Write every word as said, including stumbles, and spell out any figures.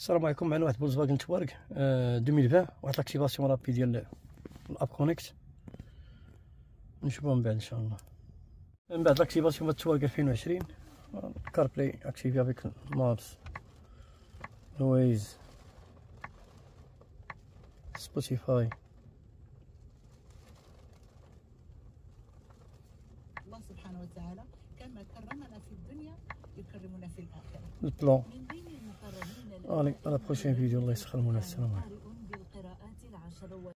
السلام عليكم. معنا واحد فولكسفاغن توارغ ألفين وعشرين، واحد لاكتيفاسيون رابي ديال الاب كونيكت، نشوفوها من بعد ان شاء الله. من بعد لاكتيفاسيون ديال التوارغ ألفين وعشرين، كار بلاي اكتيفي افيك مابس، ويز، سبوتيفاي. الله سبحانه وتعالى كما كرمنا في الدنيا يكرمنا في الآخرة. البلان من بين المقربين على لا بروشين فيديو. الله يسخر مولانا. السلام عليكم.